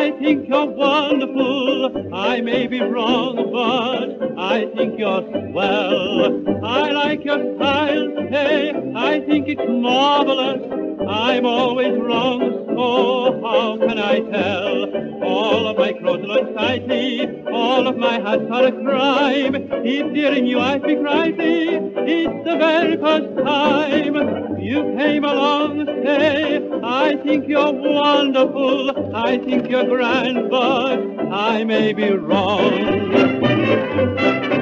I think you're wonderful. I may be wrong, but I think you're swell. I like your style, hey, I think it's marvelous. I'm always wrong, so how can I tell? All of my clothes are unsightly, all of my hats are a crime. If dearing you I speak rightly, it's the very first time you came along, say, I think you're wonderful, I think you're grand, but I may be wrong.